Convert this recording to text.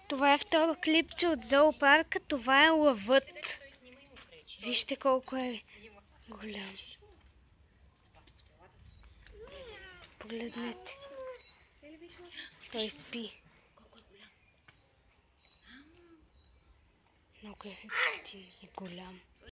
Това е второ клипче от зоопарка. Това е лъвът. Вижте колко е голям. Погледнете. Той спи. Много е ефтин и голям.